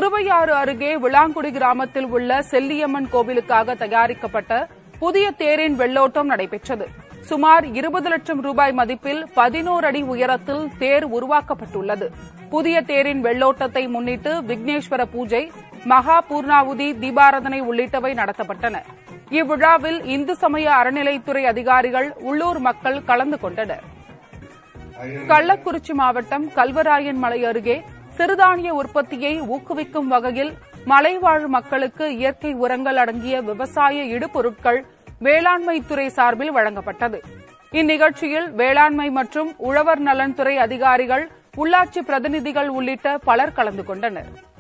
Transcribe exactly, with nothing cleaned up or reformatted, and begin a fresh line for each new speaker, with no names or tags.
திருவையாறு அருகே விளாங்குடி கிராமத்தில் உள்ள செல்லியம்மன் கோவிலுக்காக தயாரிக்கப்பட்ட புதிய தேரின் வெள்ளோட்டம் நடைபெற்றது. சுமார் இருபது லட்சம் ரூபாய் மதிப்பில் பதினோரு அடி உயரத்தில் தேர் உருவாக்கப்பட்டுள்ளது. புதிய தேரின் வெள்ளோட்டத்தை முன்னிட்டு விக்னேஸ்வர பூஜை, மகா பூர்ணாவுதி, தீபாராதனை உள்ளிட்டவை நடத்தப்பட்டன. இவ்விழாவில் இந்து சமய அறநிலைத்துறை அதிகாரிகள், உள்ளூர் மக்கள் கலந்து கொண்டனர். கள்ளக்குறிச்சி மாவட்டம் கல்வராயன் மலை அருகே சிறுதானிய உற்பத்தியை ஊக்குவிக்கும் வகையில் மலைவாழ் மக்களுக்கு இயற்கை உரங்கள் அடங்கிய விவசாய இடுபொருட்கள் வேளாண்மைத்துறை சார்பில் வழங்கப்பட்டது. இந்நிகழ்ச்சியில் வேளாண்மை மற்றும் உழவர் நலன்துறை அதிகாரிகள், உள்ளாட்சி பிரதிநிதிகள் உள்ளிட்ட பலர் கலந்து கொண்டனர்.